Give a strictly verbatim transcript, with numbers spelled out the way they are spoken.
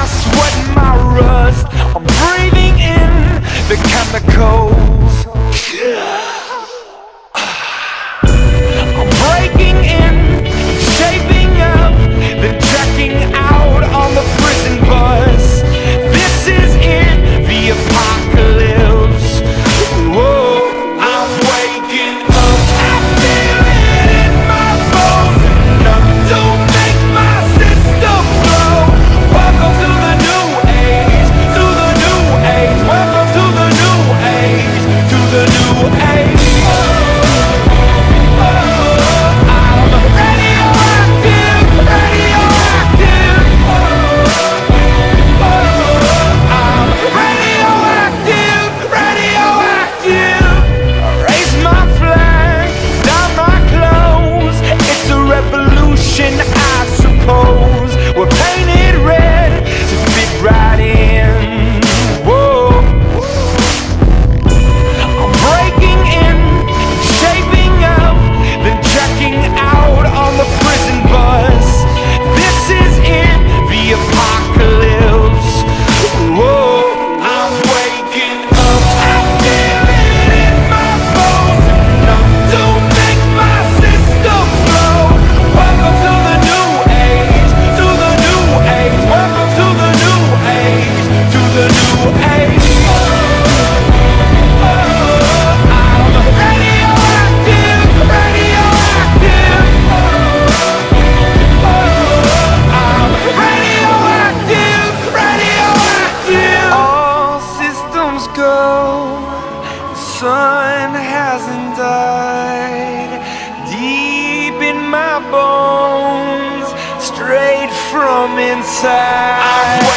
sweat and my rust. I'm breathing in the chemicals. I'm breaking in, shaping up, then checking out on the prison bus. This is it, the apocalypse. Whoa, I'm waking up. I feel it in my bones, enough to make my system blow. Welcome to the new age, to the new age. Welcome to the new age, to the new age. I suppose we're painted red to fit right in. Whoa, I'm breaking in, shaping up, then checking out on the prison bus. This is it, the apocalypse. Whoa, I'm waking up. I feel it in my bones, enough to make my system blow. Welcome to the new age, to the new age. Welcome to the new age, to the new age. I'm radioactive, radioactive. I'm radioactive, radioactive. All systems go, the sun hasn't died. Deep in my bones, straight from inside.